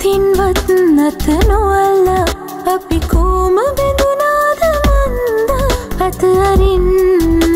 අතින්වත් නැත නොවල්ල අපි කොම බැඳුනාද මන්ද අත අරින්න